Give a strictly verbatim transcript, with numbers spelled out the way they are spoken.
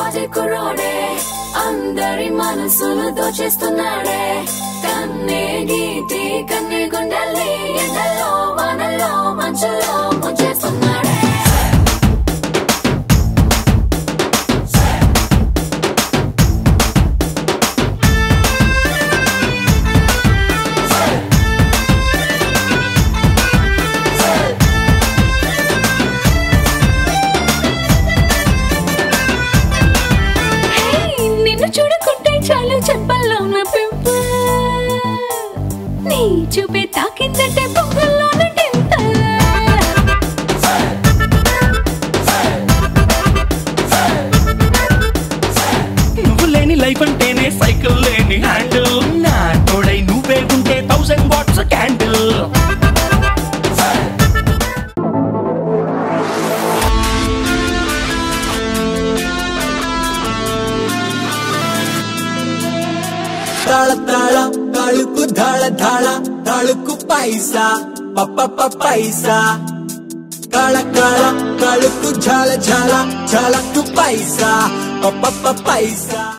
పాటి కుర్రోడే అందరి మనసులు దోచేస్తున్నాడే కన్నే గీటి కన్నే గుండెల్ని ఎండలో వానల్లో మంచులో ముంచేస్తున్నాడే చూడుకుంటే చాలు చెప్పల్లో ఉన్న పింపుల్ నీ చూపే తాకిందంటే పొంగల్లోన టింపుల్ నువ్వు లేని లైఫ్ అంటేనే సైకిల్ లేని హ్యాండిల్ నా తోడై నువ్వే ఉంటే థౌసండ్ వాట్స్ క్యాండిల్ ताला ताला तालुकु धाड़ा धाड़ा तालुकु पैसा पप्पा पप्पा पैसा काला काला तालुकु झाला झाला झाला तू पैसा पप्पा पप्पा पैसा